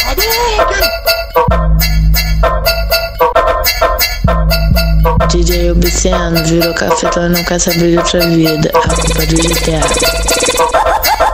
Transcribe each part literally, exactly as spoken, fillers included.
D J Obsceno virou cafetão, não quer saber de outra vida. A culpa do G T A.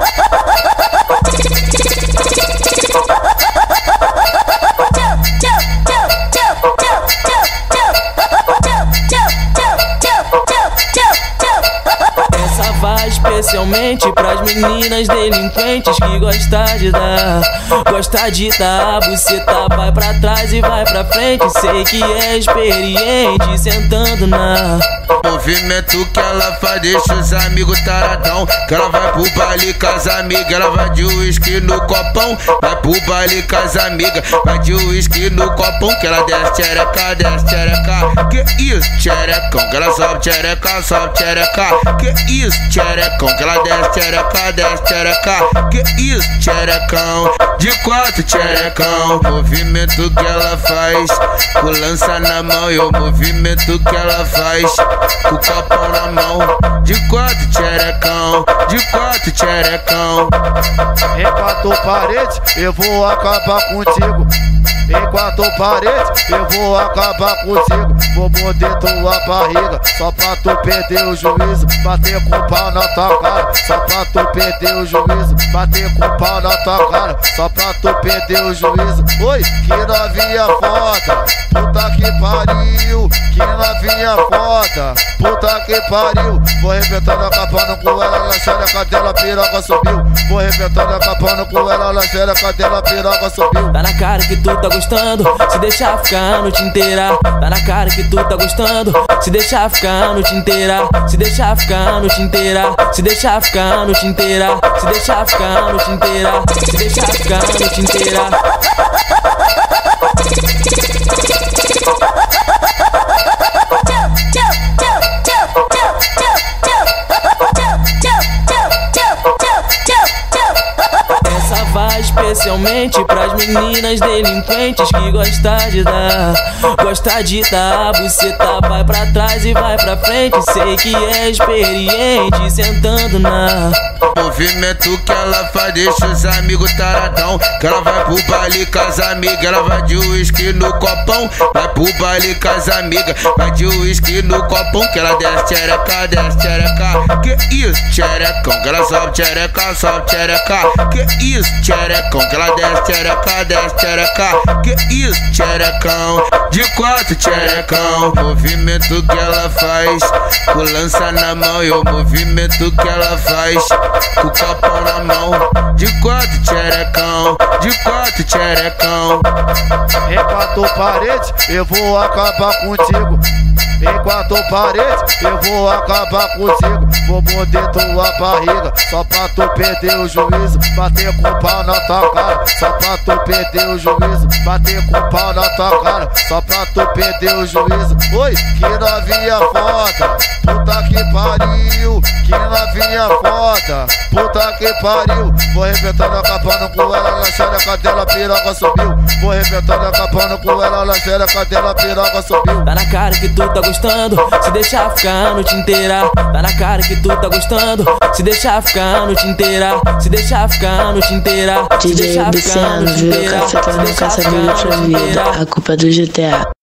Especialmente pras meninas delinquentes que gostam de dar, gosta de dar, você tá, vai pra trás e vai pra frente. Sei que é experiente, sentando na movimento que ela faz, deixa os amigos taradão. Que ela vai pro baile com as amigas, ela vai de uísque no copão. Vai pro baile com as amigas, vai de uísque no copão. Que ela desce tchereca, desce tchereca. Que isso, tcherecão, que ela sobe tchereca, sobe tchereca. Que isso, tcherecão, que ela desce tchereca, desce tchereca. Que isso, tcherecão, de quatro tcherecão. Movimento que ela faz, com lança na mão. E o movimento que ela faz, com o copão na mão. De quatro tcherecão, de quatro tcherecão. Enquanto parede, eu vou acabar contigo. Enquanto parede, eu vou acabar contigo. Vou morder tua barriga, só pra tu perder o juízo. Bater com o pau na tua cara, só pra tu perder o juízo. Bater com o pau na tua cara, só pra tu perder o juízo. Oi, que novinha foda, puta que pariu. Que novinha foda, puta que pariu. Vou arrebentando, acabando com ela na xereca dela, piroca subiu. Vou arrebentando, acabando com ela na xereca dela, piroca subiu. Tá na cara que tu tá gostando, se deixar ficar a noite inteira. Tá na cara que tu tá gostando, se deixar ficar a noite inteira. Se deixar ficar a noite inteira, se deixar ficar a noite inteira. Se deixar ficar a noite inteira, se deixar ficar a noite inteira. Especialmente pras meninas delinquentes que gostam de dar, gosta de dar, você tá, vai pra trás e vai pra frente. Sei que é experiente, sentando na movimento que ela faz, deixa os amigos taradão. Que ela vai pro baile com as amigas, ela vai de uísque no copão. Vai pro baile com as amigas, vai de uísque no copão. Que ela desce tchereca, desce tchereca. Que isso, tcherecão, que ela sobe tchereca, sobe tchereca. Que isso, tcherecão, que ela desce tchereca, desce tchereca. Que isso, tcherecão, de quatro tcherecão. Movimento que ela faz, com lança na mão. E o movimento que ela faz, com o copão na mão. De quatro tcherecão, de quatro tcherecão. Enquanto parede, eu vou acabar contigo. Enquanto parede, eu vou acabar contigo. Vou morder tua barriga, só pra tu perder o juízo. Bater com o pau na tua cara, só pra tu perder o juízo. Bater com o pau na tua cara, só pra tu perder o juízo. Oi, que novinha foda, puta que pariu. Que novinha foda, puta que pariu. Vou arrebentando, acabando com ela na xereca dela, piroca subiu. Vou arrebentando, acabando com ela na xereca dela, piroca subiu. Tá na cara que tu tá gostando, se deixar ficar a noite inteira. Tá na cara que tu tá gostando, se deixar ficar a noite inteira. Se deixar ficar a noite inteira. D J Obsceno virou cafetão, não quer saber de outra vida. A culpa do G T A.